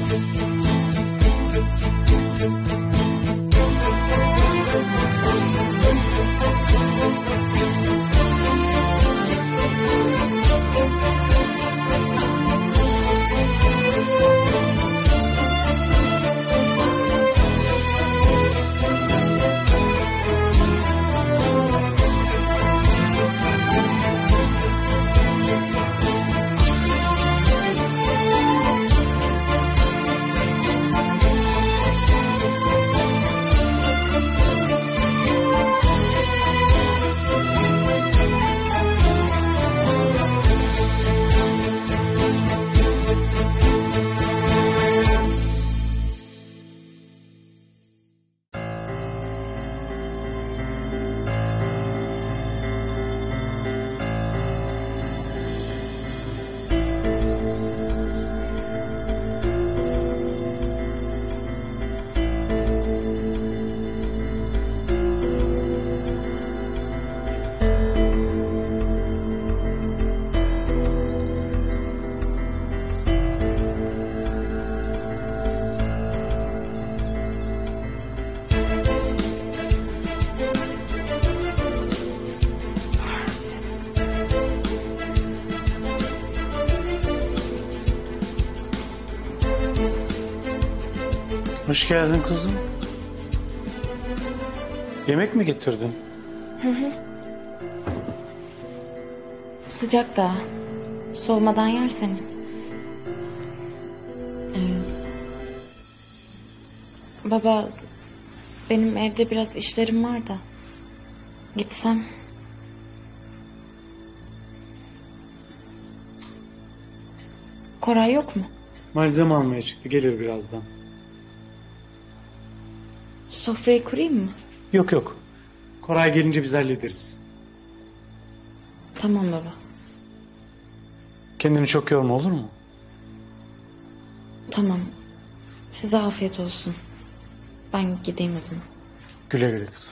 Hoş geldin kızım. Yemek mi getirdin? Hı hı. Sıcak da. Soğumadan yerseniz. Baba, benim evde biraz işlerim var da. Gitsem. Koray yok mu? Malzeme almaya çıktı. Gelir birazdan. Sofrayı kurayım mı? Yok yok. Koray gelince biz hallederiz. Tamam baba. Kendini çok yorma, olur mu? Tamam. Size afiyet olsun. Ben gideyim o zaman. Güle güle kızım.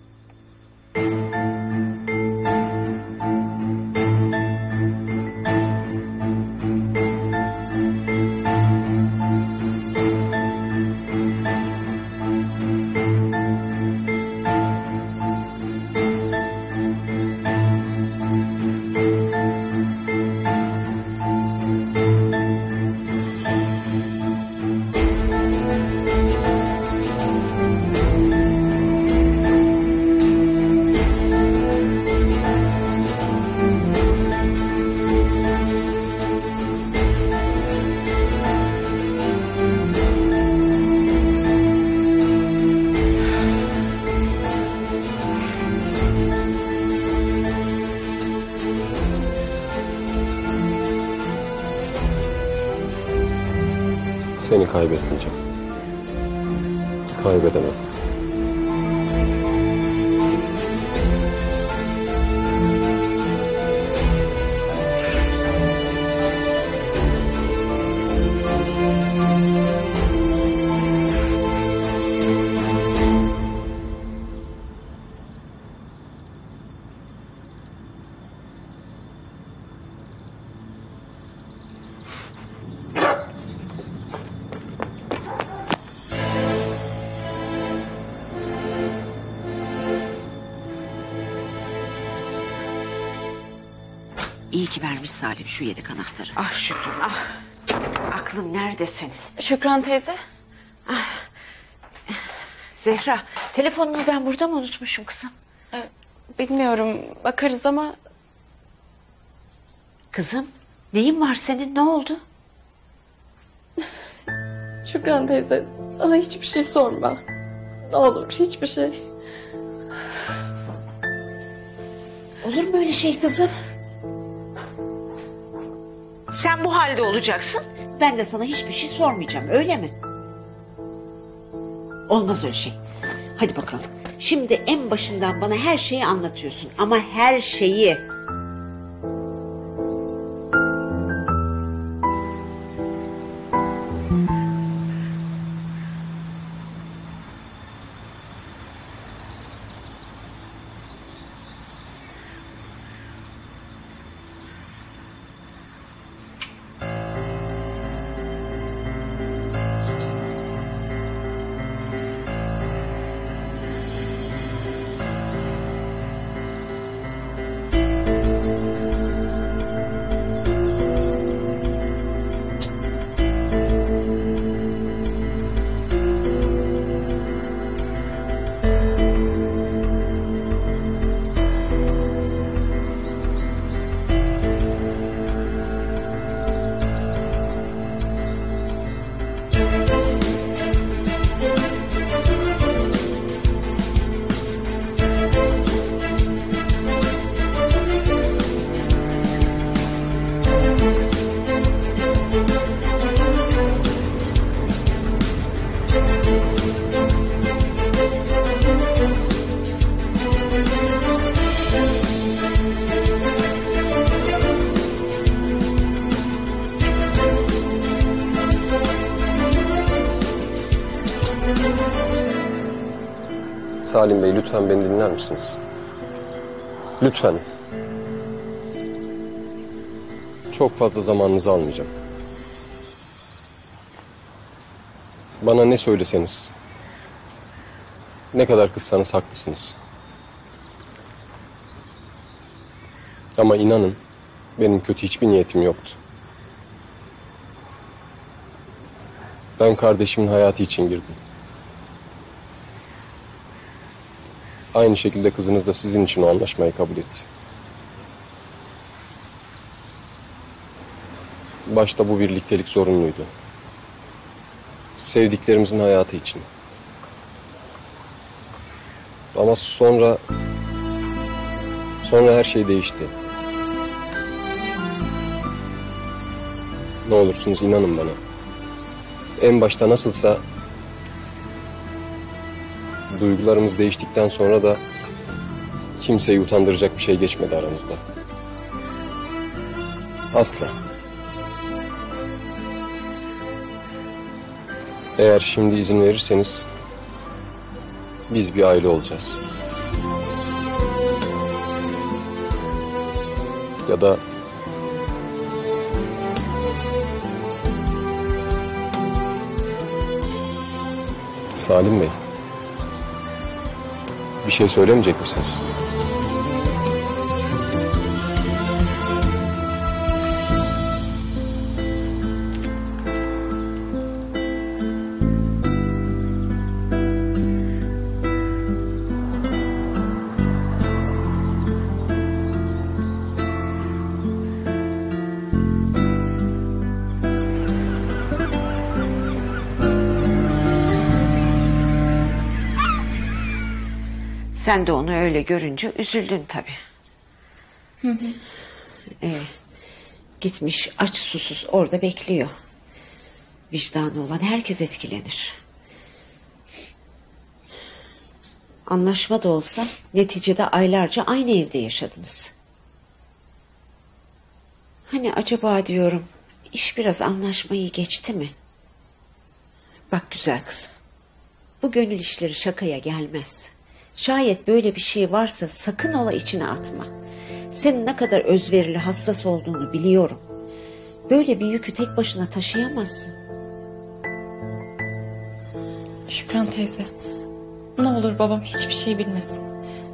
Seni kaybetmeyeceğim. Kaybedemem. İyi ki vermiş Salim şu yedek anahtarı. Ah Şükran ah. Aklın nerede senin? Şükran teyze. Zehra telefonumu ben burada mı unutmuşum kızım? Bilmiyorum, bakarız ama... Kızım neyin var senin, ne oldu? Şükran teyze, daha hiçbir şey sorma. Ne olur, hiçbir şey. Olur mu öyle şey kızım? Sen bu halde olacaksın. Ben de sana hiçbir şey sormayacağım, öyle mi? Olmaz öyle şey. Hadi bakalım. Şimdi en başından bana her şeyi anlatıyorsun. Ama her şeyi. Salim Bey, lütfen beni dinler misiniz? Lütfen. Çok fazla zamanınızı almayacağım. Bana ne söyleseniz, ne kadar kızsanız haklısınız. Ama inanın, benim kötü hiçbir niyetim yoktu. Ben kardeşimin hayatı için girdim. Aynı şekilde kızınız da sizin için o anlaşmayı kabul etti. Başta bu birliktelik zorunluydu. Sevdiklerimizin hayatı için. Ama sonra her şey değişti. Ne olursunuz inanın bana. En başta nasılsa duygularımız değiştikten sonra da kimseyi utandıracak bir şey geçmedi aramızda. Asla. Eğer şimdi izin verirseniz biz bir aile olacağız. Ya da Salim Bey, bir şey söylemeyecek misiniz? Sen de onu öyle görünce üzüldün tabii. Gitmiş aç susuz orada bekliyor. Vicdanı olan herkes etkilenir. Anlaşma da olsa neticede aylarca aynı evde yaşadınız. Hani acaba diyorum iş biraz anlaşmayı geçti mi? Bak güzel kızım. Bu gönül işleri şakaya gelmez. Şayet böyle bir şey varsa sakın ola içine atma. Senin ne kadar özverili, hassas olduğunu biliyorum. Böyle bir yükü tek başına taşıyamazsın. Şükran teyze, ne olur babam hiçbir şey bilmesin.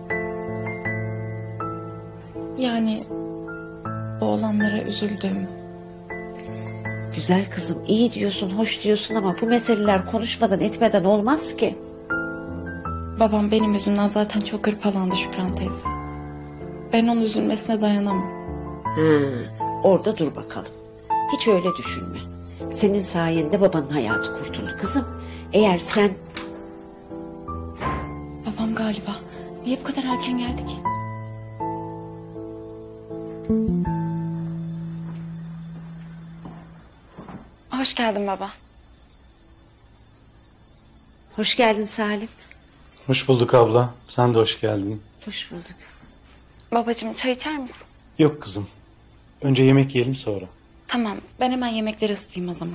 Yani o olanlara üzüldüm. Güzel kızım, iyi diyorsun, hoş diyorsun ama bu meseleler konuşmadan etmeden olmaz ki. Babam benim yüzümden zaten çok hırpalandı Şükran teyze. Ben onun üzülmesine dayanamam. Orada dur bakalım. Hiç öyle düşünme. Senin sayende babanın hayatı kurtuldu kızım. Eğer sen... Babam galiba. Niye bu kadar erken geldi ki? Hoş geldin baba. Hoş geldin Salim. Hoş bulduk abla. Sen de hoş geldin. Hoş bulduk. Babacığım çay içer misin? Yok kızım. Önce yemek yiyelim sonra. Tamam, ben hemen yemekleri ısıtayım o zaman.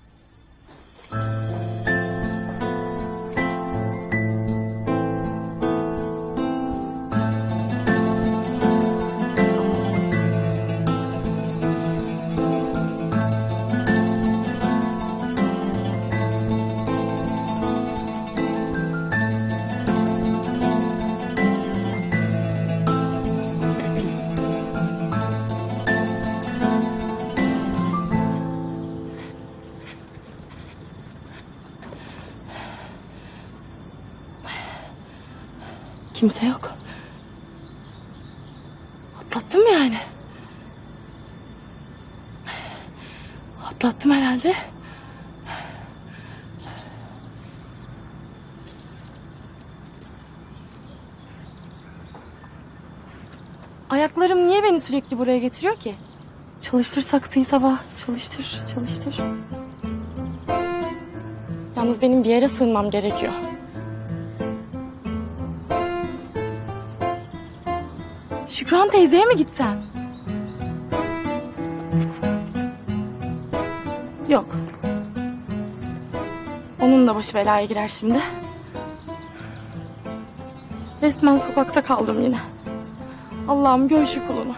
Kimse yok. Atlattım mı yani? Atlattım herhalde. Ayaklarım niye beni sürekli buraya getiriyor ki? Çalıştır saksıyı sabah. Çalıştır, çalıştır. Yalnız benim bir yere sığınmam gerekiyor. Şükran teyzeye mi gitsem? Yok. Onun da başı belaya girer şimdi. Resmen sokakta kaldım yine. Allah'ım gör şu kulunu.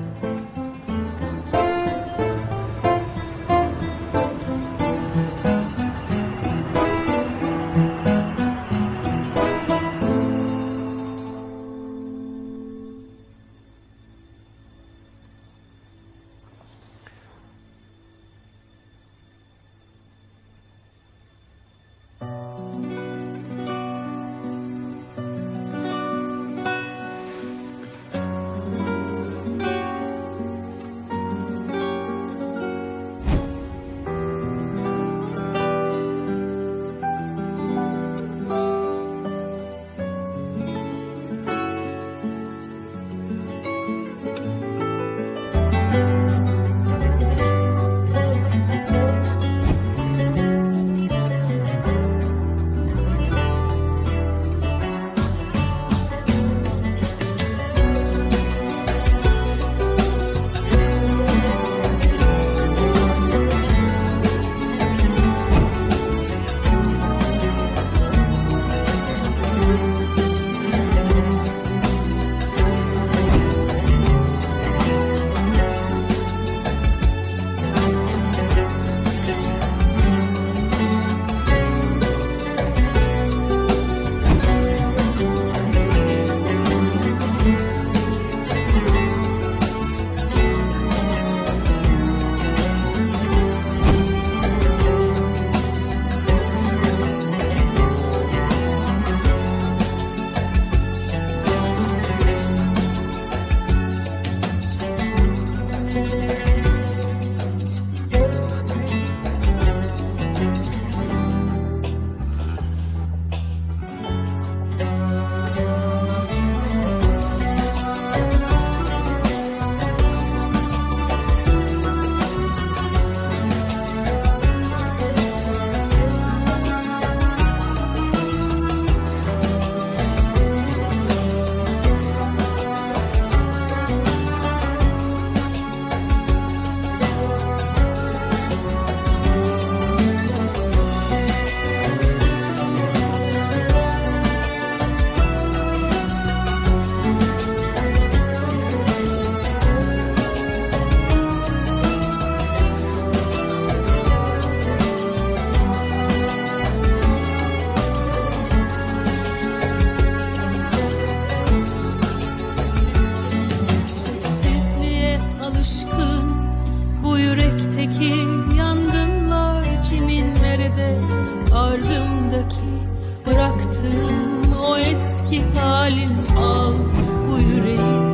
Bıraktım o eski halim, al bu yüreği,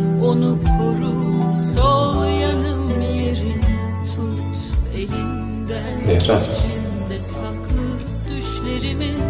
onu koru, sol yanım yerin, tut elinden. Mehran. İçimde saklı düşlerimin,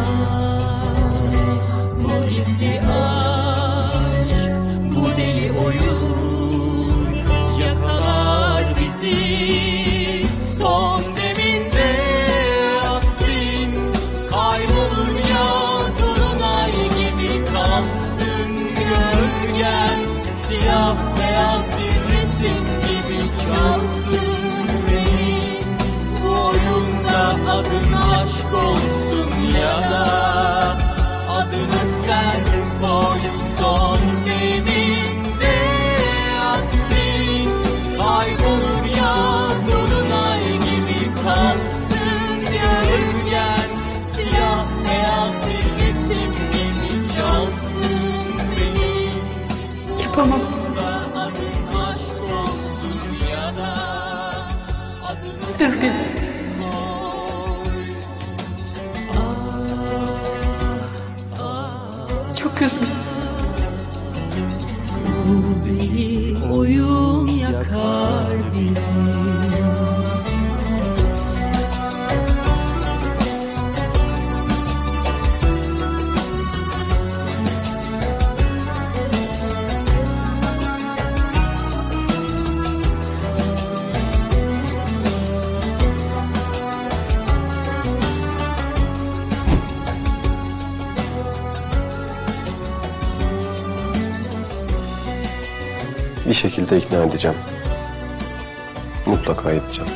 bu gizli aşk, bu deli oyun yakalar bizi. Son deminde aksın, kaybolur ya dolunay gibi kalsın gölgen, siyah beyaz bir resim gibi çalsın beni. Bu oyunda adın aşk olsun ya da adını sen koy. Son deminde aksın, kaybolur ya dolunay gibi kalsın gölgen, siyah beyaz bir resim gibi çalsın beni. Yapamam. Adın aşk olsun ya da adını Üzgünüm. Çok üzgünüm. bu deli oyun yakar bizi. Bir şekilde ikna edeceğim. Mutlaka edeceğim.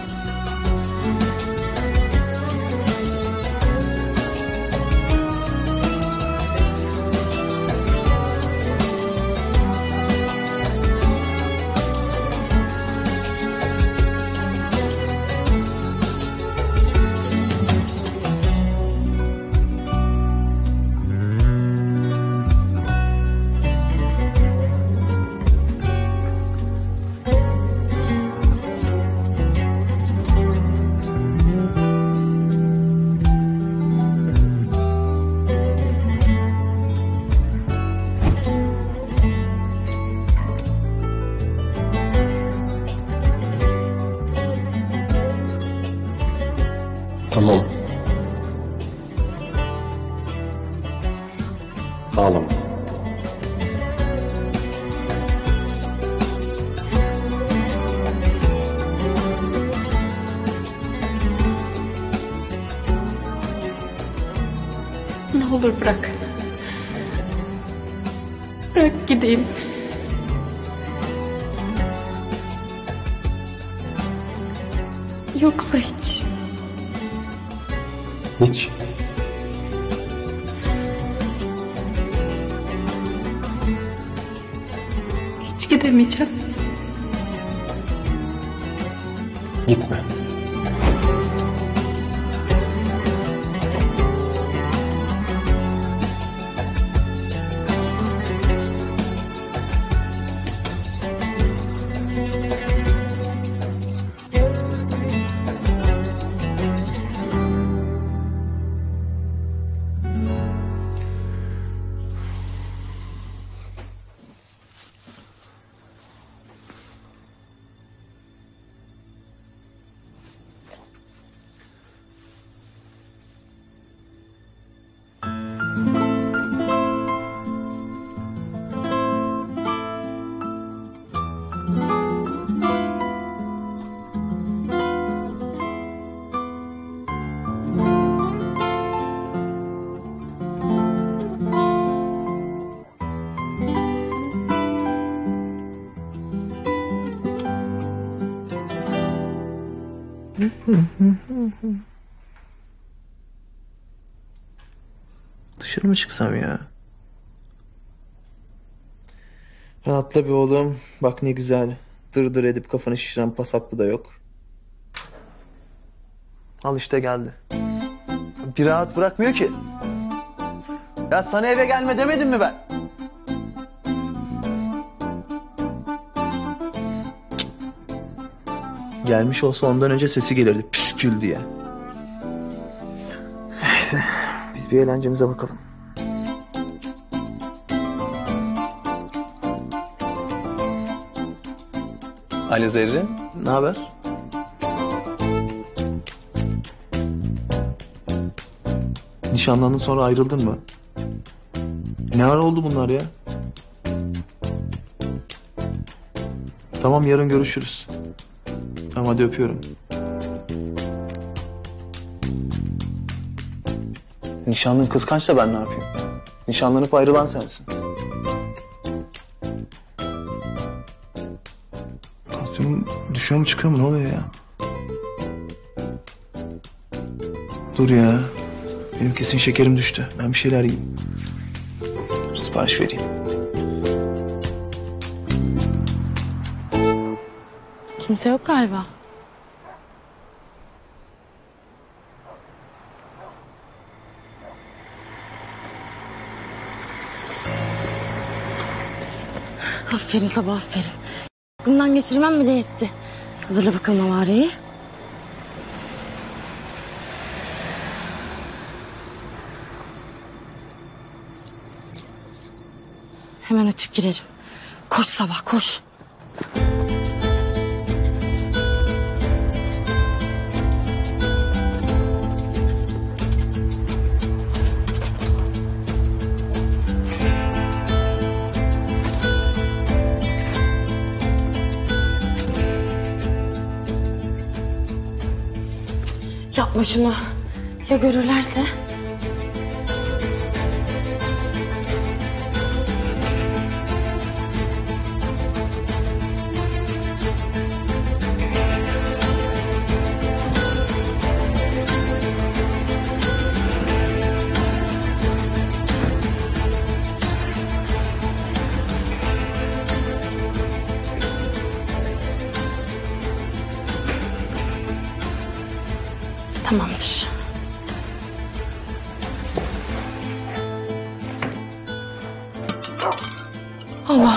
Tamam. Ağlama. Ne olur bırak. Bırak gideyim. Yoksa hiç. Hiç. Hiç gidemeyeceğim. Gitme. Dışarı mı çıksam ya? Rahatla bir oğlum. Bak ne güzel. Dır edip kafanı şişiren pasaklı da yok. Al işte geldi. Bir rahat bırakmıyor ki. Ya sana eve gelme demedim mi ben? Gelmiş olsa ondan önce sesi gelirdi. Püskül diye. Neyse. Biz bir eğlencemize bakalım. Ali Zerrin. Ne haber? Nişanlandın sonra ayrıldın mı? Ne ara oldu bunlar ya? Tamam yarın görüşürüz. Tamam hadi öpüyorum. Nişanlın kıskançsa ben ne yapayım? Nişanlanıp ayrılan sensin. Tansiyonum düşüyor mu çıkıyor mu ne oluyor ya? Dur ya. Benim kesin şekerim düştü. Ben bir şeyler yiyeyim. Sipariş vereyim. Kimse yok galiba. Aferin Sabah aferin. Bundan geçirmem bile yetti. Hazırla bakalım avareyi. Hemen açıp girerim. Koş Sabah koş. Yapma şunu. Ya görürlerse? Tamamdır. Allah'ım.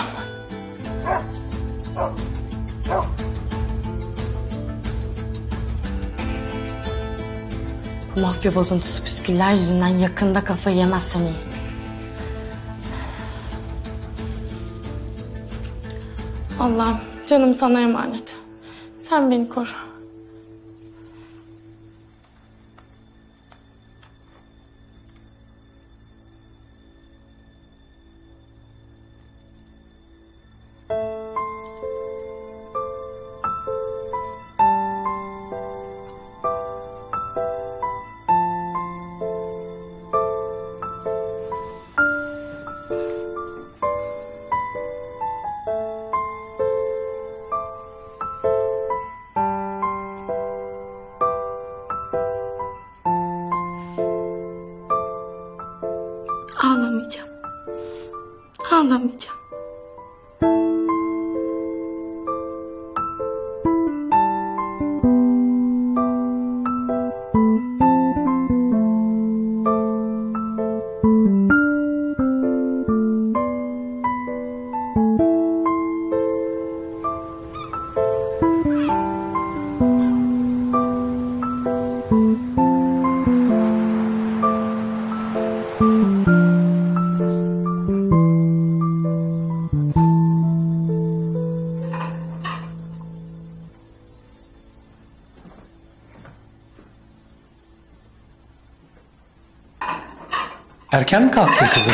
Bu mafya bozuntusu püsküller yüzünden yakında kafayı yemezsem iyi. Allah'ım canım sana emanet. Sen beni koru. Ağlamayacağım. Erken mi kalktın kızım?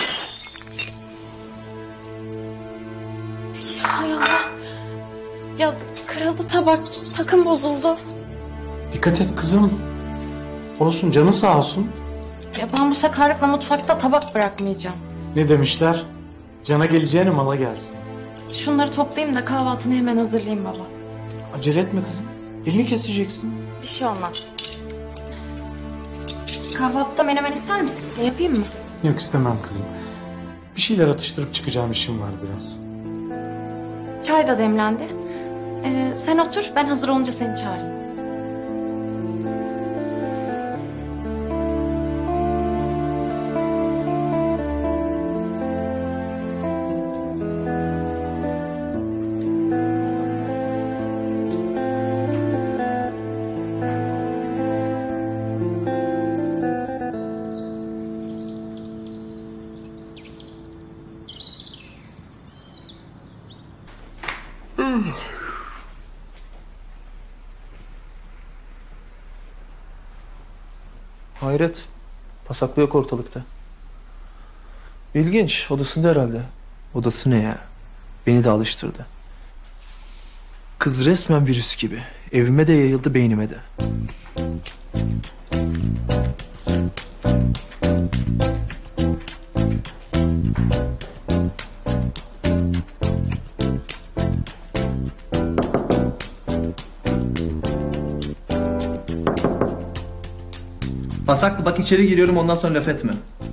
Hay Allah. Ya kırıldı tabak. Takım bozuldu. Dikkat et kızım. Olsun, canın sağ olsun. Ya ben bu sakarlıkla mutfakta tabak bırakmayacağım. Ne demişler? Cana geleceğine mala gelsin. Şunları toplayayım da kahvaltını hemen hazırlayayım baba. Acele etme kızım. Elini keseceksin. Bir şey olmaz. Kahvaltıda menemen ister misin? Yapayım mı? Yok, istemem kızım. Bir şeyler atıştırıp çıkacağım, işim var biraz. Çay da demlendi. Sen otur, ben hazır olunca seni çağırayım. Hayret. Pasaklı yok ortalıkta. İlginç. Odasında herhalde. Odası ne ya? Beni de alıştırdı. Kız resmen virüs gibi. Evime de yayıldı, beynime de. Pasaklı bak içeri giriyorum ondan sonra laf etme.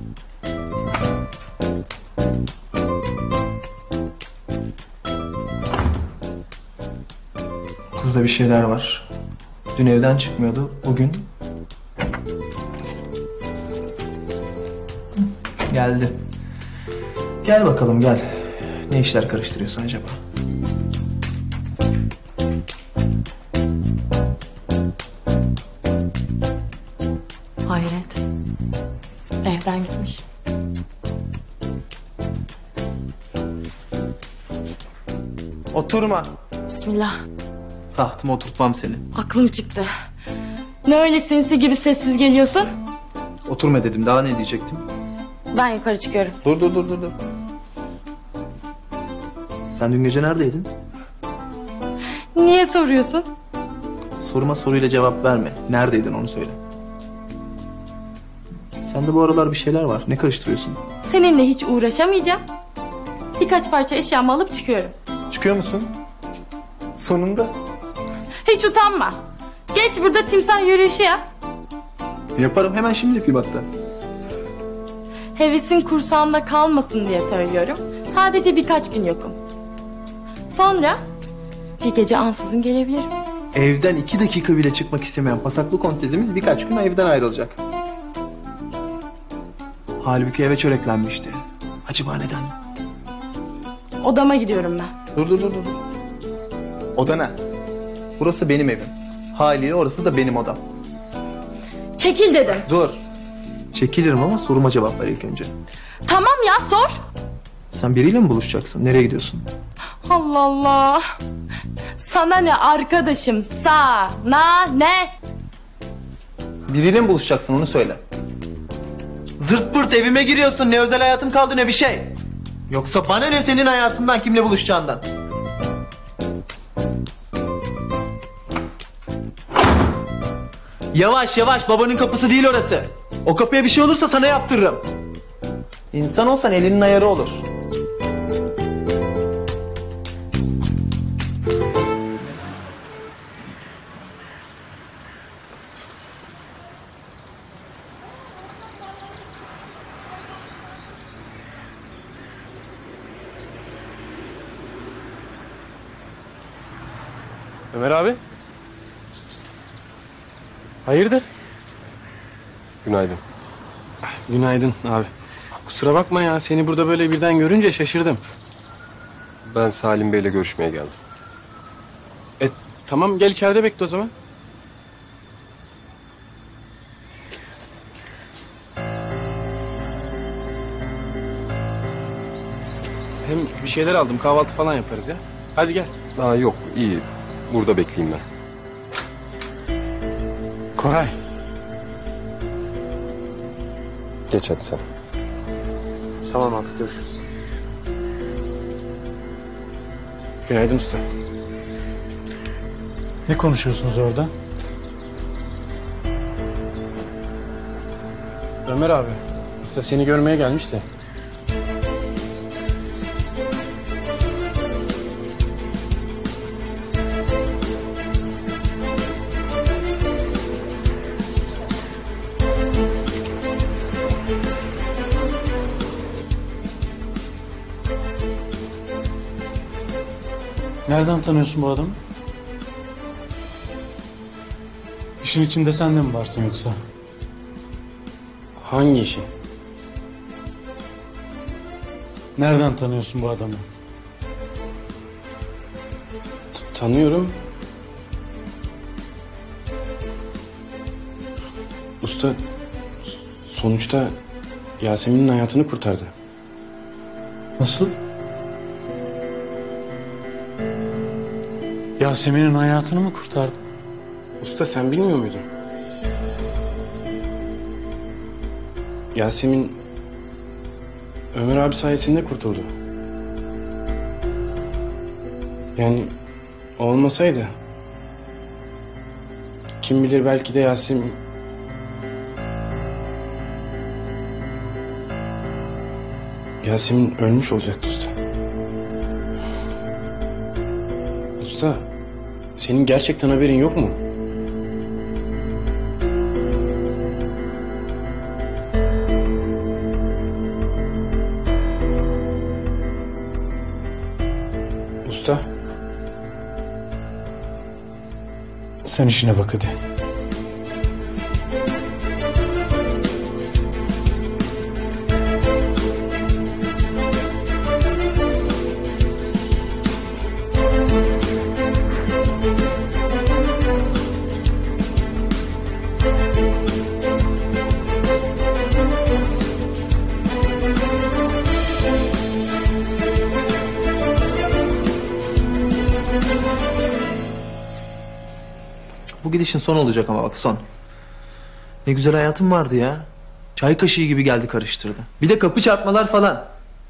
Kızda bir şeyler var. Dün evden çıkmıyordu. Bugün geldi. Gel bakalım gel. Ne işler karıştırıyorsun acaba? Hayret. Evden gitmiş. Oturma. Bismillah. Tahtıma oturtmam seni. Aklım çıktı. Ne öyle sinsi gibi sessiz geliyorsun? Oturma dedim. Daha ne diyecektim? Ben yukarı çıkıyorum. Dur. Sen dün gece neredeydin? Niye soruyorsun? Soruma soruyla cevap verme. Neredeydin onu söyle. Sende bu aralar bir şeyler var. Ne karıştırıyorsun? Seninle hiç uğraşamayacağım. Birkaç parça eşyamı alıp çıkıyorum. Çıkıyor musun? Sonunda. Hiç utanma. Geç burada timsah yürüyüşü yap. Yaparım. Hemen şimdi yapayım hatta. Hevesin kursağımda kalmasın diye söylüyorum. Sadece birkaç gün yokum. Sonra bir gece ansızın gelebilirim. Evden 2 dakika bile çıkmak istemeyen pasaklı kontezimiz birkaç gün evden ayrılacak. Halbuki eve çöreklenmişti. Acaba neden? Odama gidiyorum ben. Dur. Oda ne? Burası benim evim. Haliyle orası da benim odam. Çekil dedim. Dur. Çekilirim ama soruma cevap ver ilk önce. Tamam ya sor. Sen biriyle mi buluşacaksın? Nereye gidiyorsun? Allah Allah. Sana ne arkadaşım? Sana ne? Biriyle mi buluşacaksın onu söyle. Zırt pırt evime giriyorsun. Ne özel hayatım kaldı ne bir şey. Yoksa bana ne senin hayatından kimle buluşacağından. Yavaş babanın kapısı değil orası. O kapıya bir şey olursa sana yaptırırım. İnsan olsan elinin ayarı olur. Ömer abi. Hayırdır? Günaydın. Günaydın abi. Kusura bakma ya, seni burada böyle birden görünce şaşırdım. Ben Salim Bey'le görüşmeye geldim. Tamam, gel içeride bekle o zaman. Hem bir şeyler aldım, kahvaltı falan yaparız ya. Hadi gel. Aa, yok, iyi. Burada bekleyeyim ben. Koray. Geç hadi sen. Tamam abi, görüşürüz. Günaydın usta. Ne konuşuyorsunuz orada? Ömer abi, usta seni görmeye gelmiş de. Nereden tanıyorsun bu adamı? İşin içinde sen de mi varsın yoksa? Hangi işi? Nereden tanıyorsun bu adamı? Tanıyorum. Usta, sonuçta Yasemin'in hayatını kurtardı. Nasıl? Yasemin'in hayatını mı kurtardı? Usta, sen bilmiyor muydun? Yasemin Ömer abi sayesinde kurtuldu. Yani o olmasaydı kim bilir, belki de Yasemin ölmüş olacaktı usta. Usta, senin gerçekten haberin yok mu? Usta. Sen işine bak hadi. Bu gidişin son olacak ama bak, son. Ne güzel hayatım vardı ya. Çay kaşığı gibi geldi karıştırdı. Bir de kapı çarpmalar falan.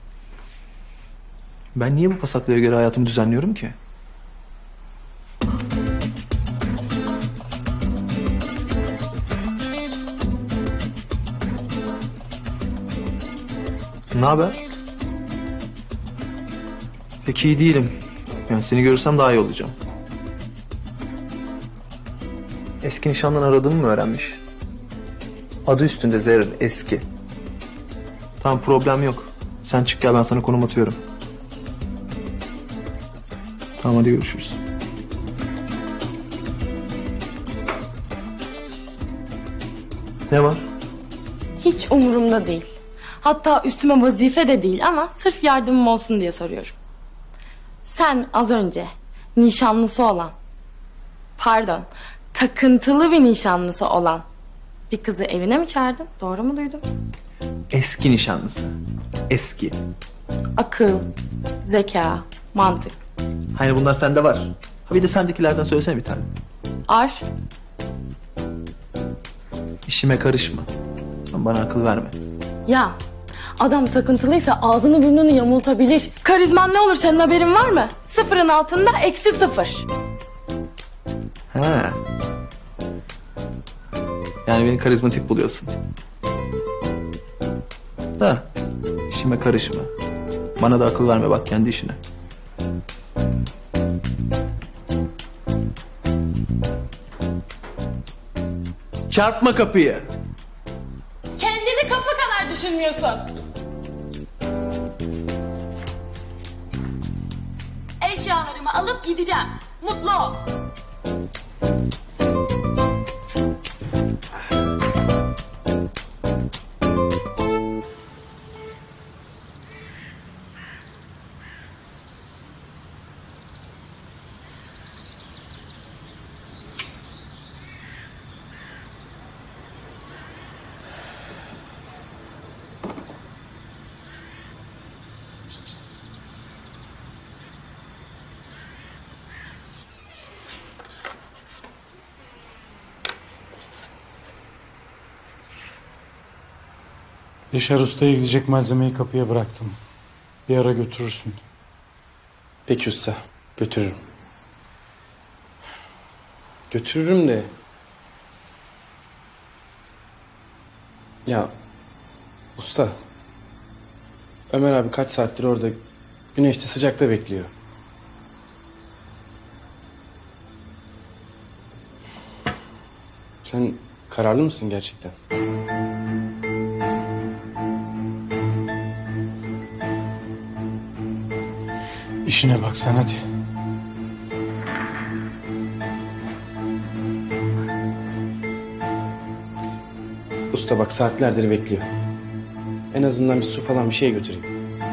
Ben niye bu pasaklığa göre hayatımı düzenliyorum ki? Ne haber? Pek iyi değilim. Yani seni görürsem daha iyi olacağım. Eski nişanlın aradığımı mı öğrenmiş? Adı üstünde Zerrin, eski. Tamam, problem yok. Sen çık gel, ben sana konum atıyorum. Tamam, hadi görüşürüz. Ne var? Hiç umurumda değil. Hatta üstüme vazife de değil ama sırf yardımım olsun diye soruyorum. Sen az önce nişanlısı olan, pardon, takıntılı bir nişanlısı olan bir kızı evine mi çağırdın? Doğru mu duydum? Eski nişanlısı. Eski. Akıl, zeka, mantık. Hani bunlar sende var. Ha bir de sendekilerden söylesene bir tane. Ar, İşime karışma. Bana akıl verme. ya adam takıntılıysa ağzını burnunu yamultabilir. Karizman ne olur, senin haberin var mı? Sıfırın altında -0. Ha. Yani beni karizmatik buluyorsun. Da işime karışma. Bana da akıl verme, bak kendi işine. Çarpma kapıyı. Kendini kapı kadar düşünmüyorsun. Eşyalarımı alıp gideceğim. Mutlu ol. Yaşar Usta'ya gidecek malzemeyi kapıya bıraktım. Bir ara götürürsün. Peki usta, götürürüm. Götürürüm de... Ya usta, Ömer abi kaç saattir orada güneşte sıcakta bekliyor. Sen kararlı mısın gerçekten? İşine bak sen hadi. Usta bak saatlerdir bekliyor. En azından bir su falan bir şey götüreyim.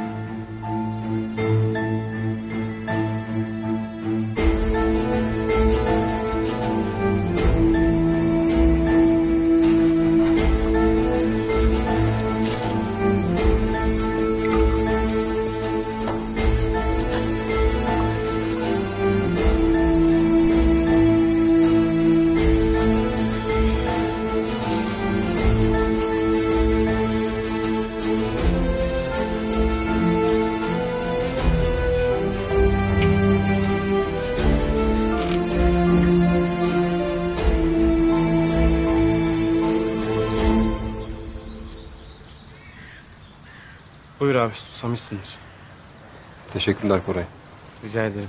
Buyur abi, susamışsındır. Teşekkürler Koray. Rica ederim.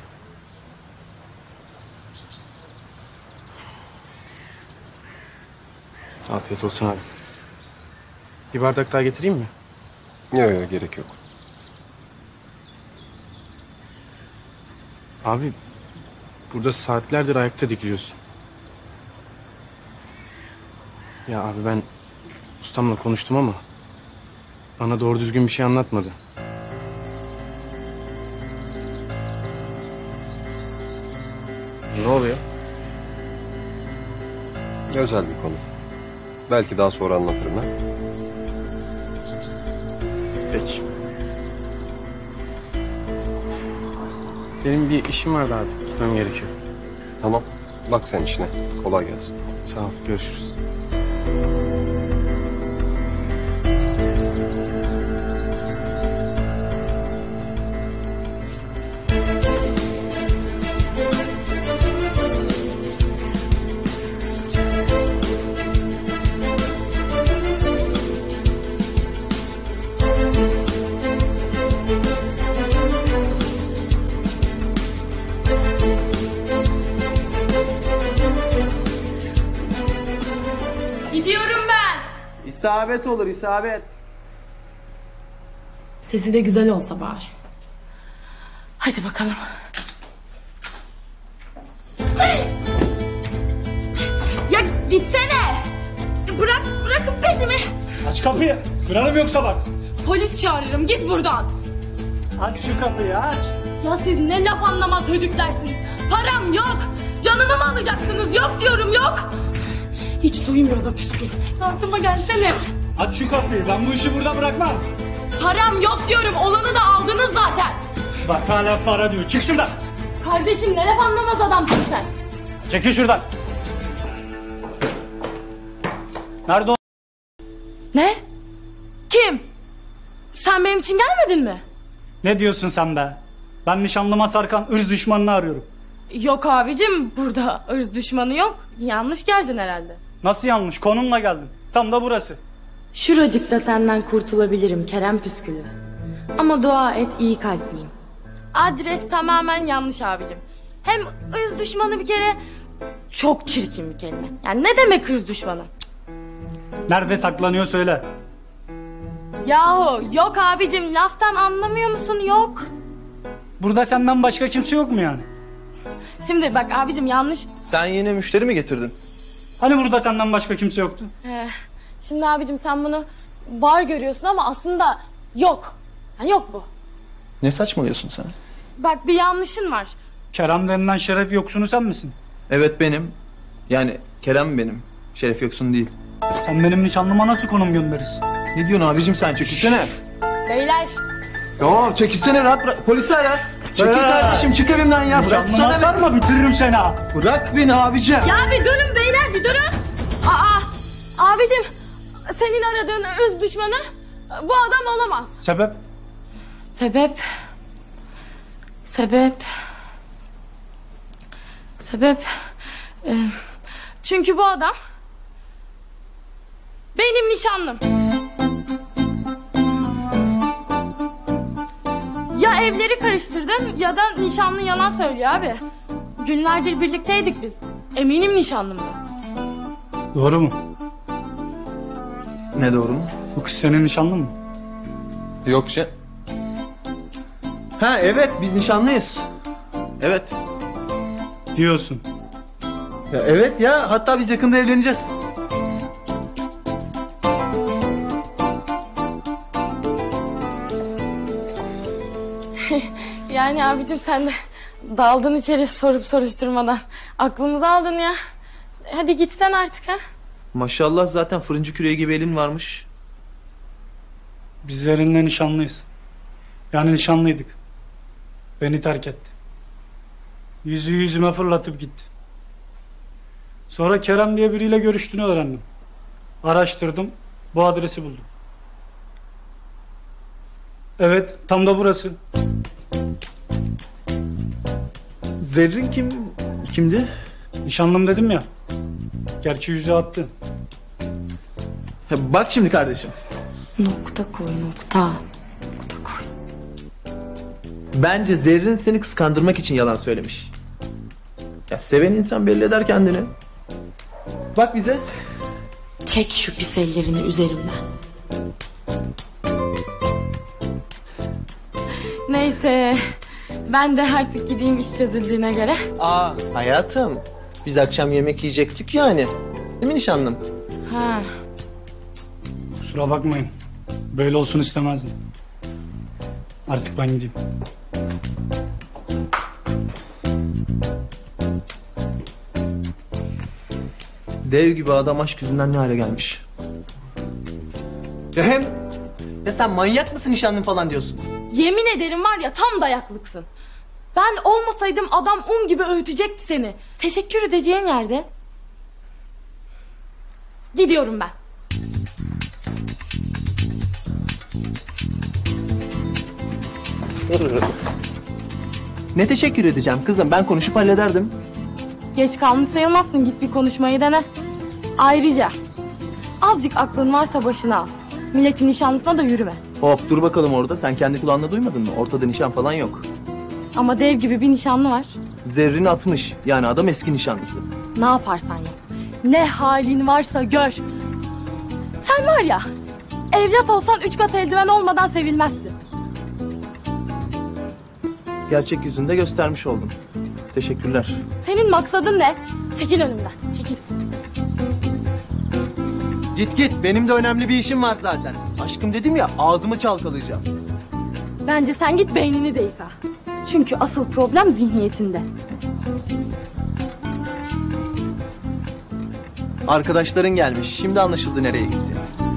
Afiyet olsun abi. Bir bardak daha getireyim mi? Yok gerek yok. Abi, burada saatlerdir ayakta dikiliyorsun. Ya abi ben ustamla konuştum ama bana doğru düzgün bir şey anlatmadı. Ne oluyor? Özel bir konu. Belki daha sonra anlatırım ha. Peki. Benim bir işim vardı abi. Gitmem gerekiyor. Tamam. Bak sen işine. Kolay gelsin. Sağ ol. Görüşürüz. Gidiyorum ben. İsabet olur isabet. Sesi de güzel olsa bari. Hadi bakalım. Ya gitsene. Bırakın peşimi. Aç kapıyı. Kırarım yoksa bak. Polis çağırırım, git buradan. Aç şu kapıyı aç. Ya siz ne laf anlamaz hödüklersiniz. Param yok. Canımı mı alacaksınız? Yok diyorum, yok. Hiç duymuyor da püskül. Yardıma gelsene. Aç şu kapıyı. Ben bu işi burada bırakmam. Param yok diyorum. Olanı da aldınız zaten. Bak hala para diyor. Çık şuradan. Kardeşim ne laf anlamaz adamsın sen. Çekil şuradan. Nerede o? Ne? Kim? Sen benim için gelmedin mi? Ne diyorsun sen be? Ben nişanlıma sarkan ırz düşmanını arıyorum. Yok abicim, burada ırz düşmanı yok. Yanlış geldin herhalde. Nasıl yanlış? Konumla geldim. Tam da burası. Şuracıkta senden kurtulabilirim Kerem Püskülü. Ama dua et iyi kalpliyim. Adres tamamen yanlış abicim. Hem ırz düşmanı bir kere çok çirkin bir kelime. Yani ne demek ırz düşmanı? Nerede saklanıyor söyle. Yahu yok abicim, laftan anlamıyor musun? Yok. Burada senden başka kimse yok mu yani? Şimdi bak abicim yanlış. Sen yine müşteri mi getirdin? Hani burada senden başka kimse yoktu? Şimdi abicim sen bunu var görüyorsun ama aslında yok. Yani yok bu. Ne saçmalıyorsun sen? Bak bir yanlışın var. Kerem denilen şeref yoksunu sen misin? Evet benim. Yani Kerem benim. Şeref yoksun değil. Sen benim nişanlıma nasıl konum gönderirsin? Ne diyorsun abicim sen? Çekilsene. Beyler. Tamam çekilsene, rahat bırak. Polisi ara. Çekil Be. kardeşim, çık evimden ya. Nişanlıma Bıraksana sarma, bitiririm seni ha. beni. Bırak beni abicim. Ya bir durun beyler bir durun. Abicim senin aradığın öz düşmanı bu adam olamaz. Sebep? Sebep çünkü bu adam benim nişanlım. Ya evleri karıştırdın ya da nişanlın yalan söylüyor abi. Günlerdir birlikteydik biz. Eminim nişanlımdı. Doğru mu? Ne doğru mu? Bu kız senin nişanlın mı? Yok şey. Ha evet, biz nişanlıyız. Evet. Diyorsun. Ya evet ya, hatta biz yakında evleneceğiz. Yani abicim sen de daldın içeri sorup soruşturmadan. Aklımızı aldın ya. Hadi gitsen artık ha. Maşallah, zaten fırıncı küreği gibi elin varmış. Biz Zerrin'le nişanlıyız. Yani nişanlıydık. Beni terk etti. Yüzüğü yüzüme fırlatıp gitti. Sonra Kerem diye biriyle görüştüğünü öğrendim. Araştırdım, bu adresi buldum. Evet, tam da burası. Zerrin kimdi? Nişanlım dedim ya. Gerçi yüzüğü attı. Ha, bak şimdi kardeşim. Nokta koy nokta. Nokta koy. Bence Zerrin seni kıskandırmak için yalan söylemiş. Ya seven insan belli eder kendini. Bak bize. Çek şu pis ellerini üzerimden. Neyse. Ben de artık gideyim iş çözüldüğüne göre. Aa hayatım. Biz akşam yemek yiyecektik yani. Değil mi nişanlım? Ha. Kusura bakmayın. Böyle olsun istemezdim. Artık ben gideyim. Dev gibi adam aşk yüzünden ne hale gelmiş. Ya hem... Ya sen manyak mısın, nişanlın falan diyorsun? Yemin ederim var ya tam dayaklıksın. Ben olmasaydım adam gibi öğütecekti seni. Teşekkür edeceğin yerde. Gidiyorum ben. Ne teşekkür edeceğim kızım, ben konuşup hallederdim. Geç kalmış sayılmazsın, git bir konuşmayı dene. Ayrıca azıcık aklın varsa başına al. Milletin nişanlısına da yürüme. Hop dur bakalım orada, sen kendi kulağınla duymadın mı? Ortada nişan falan yok. Ama dev gibi bir nişanlı var. Zerrin atmış, yani adam eski nişanlısı. Ne yaparsan yap. Ne halin varsa gör. Sen var ya, evlat olsan 3 kat eldiven olmadan sevilmezsin. Gerçek yüzünde göstermiş oldum. Teşekkürler. Senin maksadın ne? Çekil önümden, çekil. Git benim de önemli bir işim var zaten. Aşkım dedim ya, ağzımı çalkalayacağım. Bence sen git beynini de yıka. Çünkü asıl problem zihniyetinde. Arkadaşların gelmiş, şimdi anlaşıldı nereye gitti.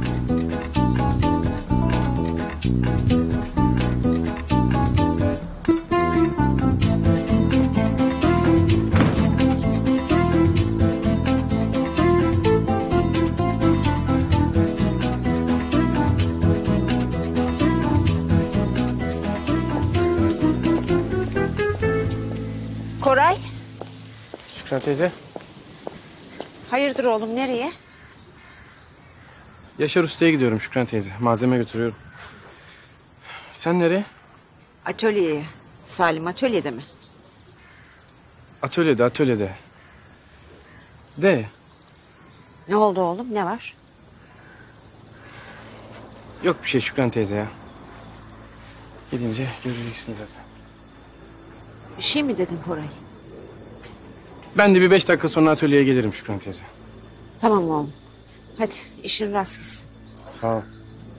Koray, Şükran teyze. hayırdır oğlum, nereye? Yaşar Usta'ya gidiyorum Şükran teyze. Malzeme götürüyorum. Sen nereye? Atölyeye. Salim atölyede mi? Atölyede. De. Ne oldu oğlum, ne var? Yok bir şey Şükran teyze ya. Gidince göreceksin zaten. Bir şey mi dedin Koray? Ben de bir 5 dakika sonra atölyeye gelirim Şükran teyze. Tamam oğlum. Hadi işin rast gitsin. Sağ ol.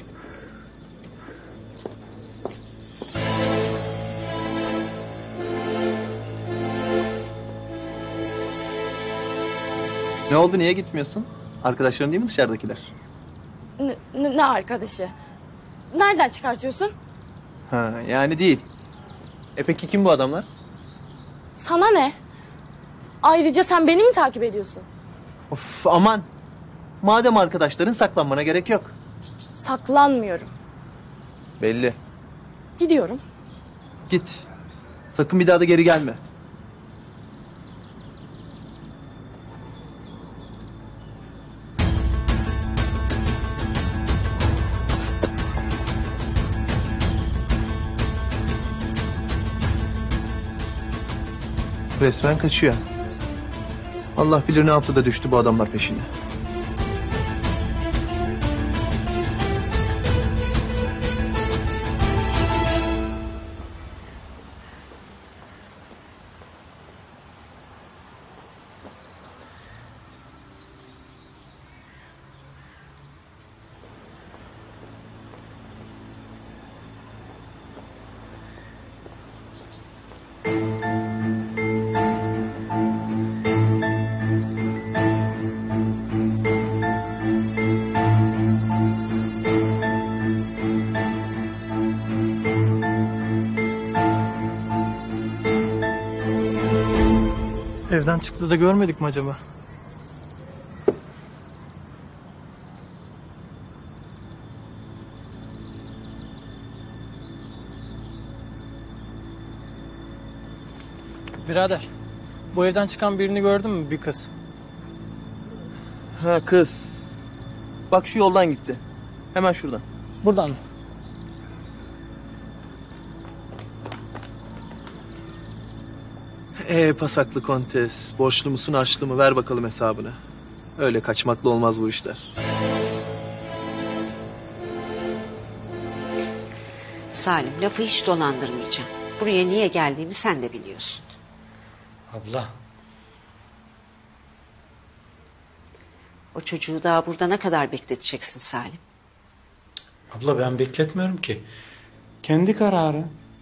Ne oldu, niye gitmiyorsun? Arkadaşların değil mi dışarıdakiler? Ne arkadaşı? Nereden çıkartıyorsun? Ha, yani değil. Peki kim bu adamlar? Sana ne? Ayrıca sen beni mi takip ediyorsun? Of aman. Madem arkadaşların, saklanmana gerek yok. Saklanmıyorum. Belli. Gidiyorum. Git. Sakın bir daha da geri gelme. Resmen kaçıyor. Allah bilir ne yaptı da düştü bu adamlar peşine. Evden çıktı da görmedik mi acaba? Birader, bu evden çıkan birini gördün mü, bir kız? Ha, kız. Bak şu yoldan gitti. Hemen şuradan. Buradan mı? Pasaklı kontes. Borçlu musun, harçlı mı? Ver bakalım hesabını. Öyle kaçmakla olmaz bu işler. Salim, lafı hiç dolandırmayacağım. Buraya niye geldiğimi sen de biliyorsun. Abla. O çocuğu daha burada ne kadar bekleteceksin Salim? Abla ben bekletmiyorum ki. Kendi kararı.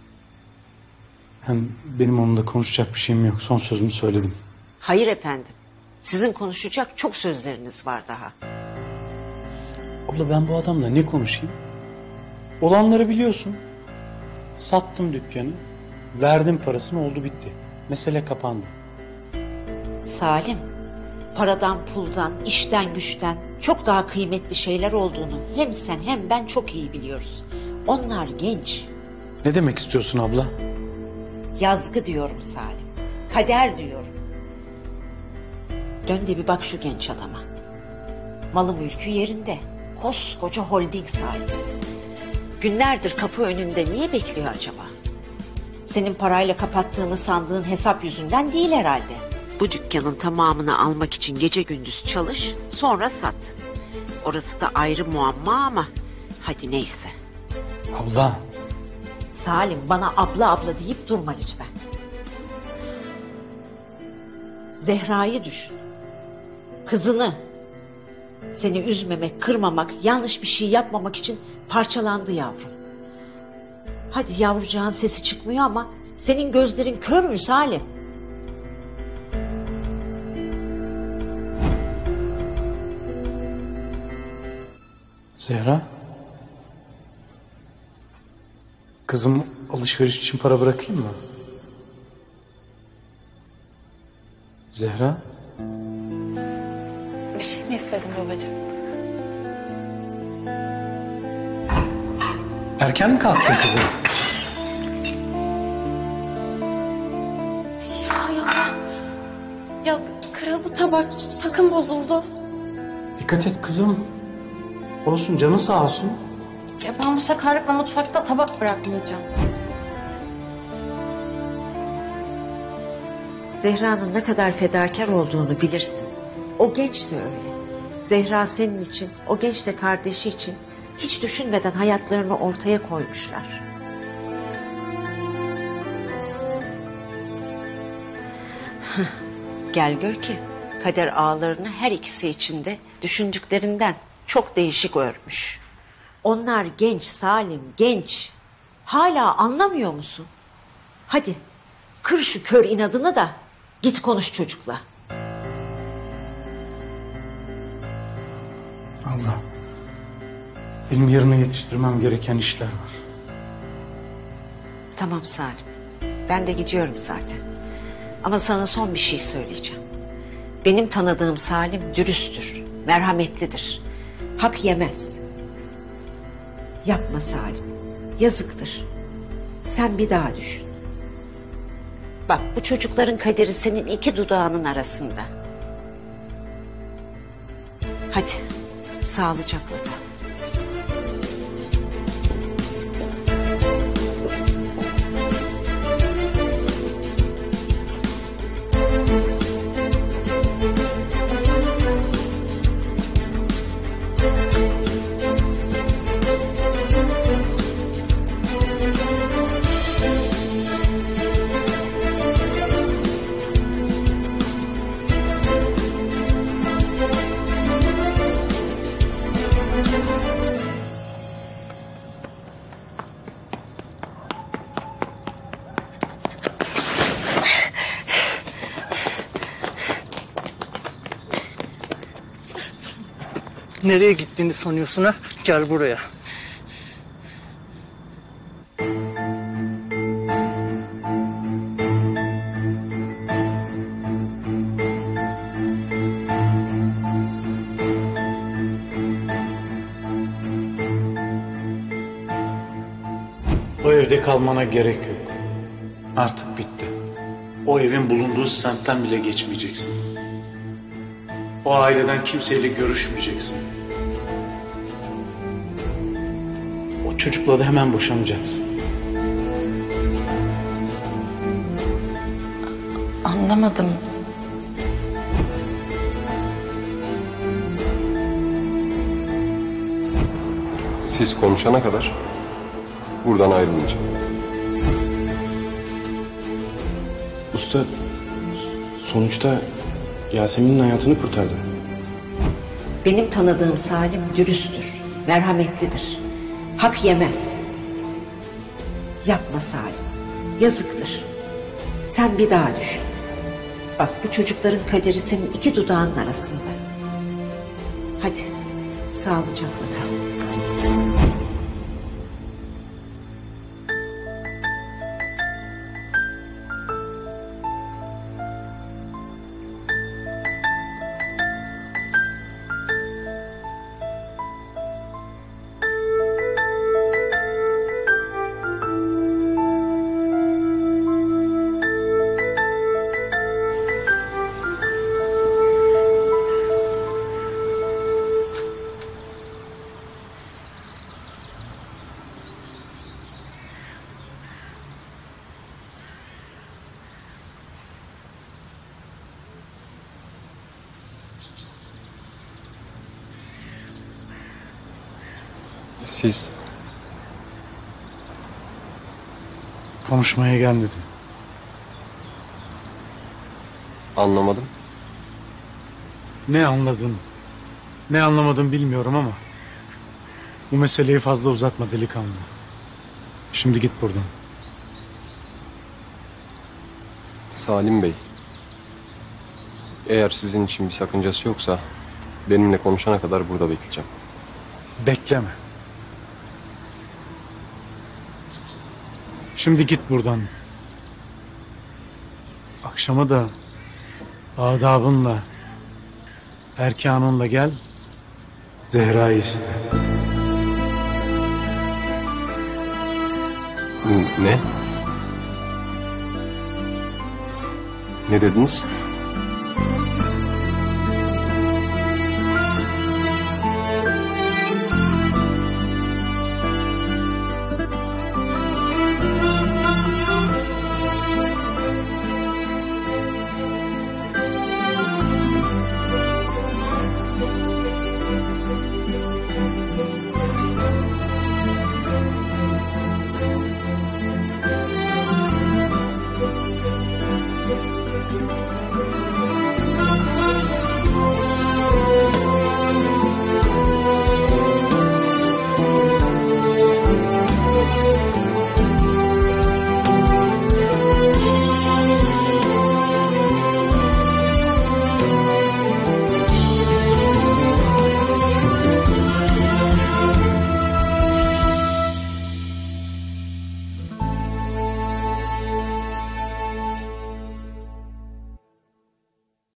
Hem benim onunla konuşacak bir şeyim yok. Son sözümü söyledim. Hayır efendim. Sizin konuşacak çok sözleriniz var daha. Abla ben bu adamla ne konuşayım? Olanları biliyorsun. Sattım dükkanı. Verdim parasını, oldu bitti. Mesele kapandı. Salim, paradan, puldan, işten, güçten çok daha kıymetli şeyler olduğunu hem sen hem ben çok iyi biliyoruz. Onlar genç. Ne demek istiyorsun abla? Yazgı diyorum Salim. Kader diyorum. Dön de bir bak şu genç adama. Malı mülkü yerinde. Koskoca holding sahibi. Günlerdir kapı önünde niye bekliyor acaba? Senin parayla kapattığını sandığın hesap yüzünden değil herhalde. Bu dükkanın tamamını almak için gece gündüz çalış, sonra sat. Orası da ayrı muamma ama hadi neyse. Abla. Salim, bana abla abla deyip durma lütfen. Zehra'yı düşün. Kızını. Seni üzmemek, kırmamak, yanlış bir şey yapmamak için parçalandı yavrum. Hadi yavrucağın sesi çıkmıyor ama senin gözlerin kör mü Salim? Zehra. Kızım alışveriş için para bırakayım mı? Zehra. Bir şey mi istedin babacığım? Erken mi kalktın kızım? Ya kırıldı tabak, takım bozuldu. Dikkat et kızım. Olsun, canın sağ olsun. Ya ben bu sakarlıkla mutfakta tabak bırakmayacağım. Zehra'nın ne kadar fedakar olduğunu bilirsin. O genç de öyle. Zehra senin için, o genç de kardeşi için hiç düşünmeden hayatlarını ortaya koymuşlar. Gel gör ki kader ağlarını her ikisi içinde düşündüklerinden çok değişik örmüş. Onlar genç Salim, genç. Hala anlamıyor musun? Hadi kır şu kör inadını da git konuş çocukla. Allah. Benim yerine yetiştirmem gereken işler var. Tamam Salim. Ben de gidiyorum zaten. Ama sana son bir şey söyleyeceğim. Benim tanıdığım Salim dürüsttür, merhametlidir. Hak yemez. Yapma Salim. Yazıktır. Sen bir daha düşün. Bak bu çocukların kaderi senin iki dudağının arasında. Hadi sağlıcakla kal. Nereye gittiğini sanıyorsun ha? Gel buraya. O evde kalmana gerek yok. Artık bitti. O evin bulunduğu semtten bile geçmeyeceksin. O aileden kimseyle görüşmeyeceksin. O çocukla da hemen boşanacaksın. Anlamadım. Siz konuşana kadar buradan ayrılmayacağım. Usta sonuçta Yasemin'in hayatını kurtardı. Benim tanıdığım Salim dürüsttür, merhametlidir. Hak yemez. Yapma Salim. Yazıktır. Sen bir daha düşün. Bak bu çocukların kaderi senin iki dudağının arasında. Hadi sağlıcakla kal. Siz Konuşmaya gelmedim. anlamadım. Ne anladın, ne anlamadım bilmiyorum ama bu meseleyi fazla uzatma delikanlı. Şimdi git buradan. Salim Bey. Eğer sizin için bir sakıncası yoksa benimle konuşana kadar burada bekleyeceğim. Bekleme. Şimdi git buradan. Akşama da adabınla, erkanınla gel, Zehra'yı iste. Ne? Ne dediniz?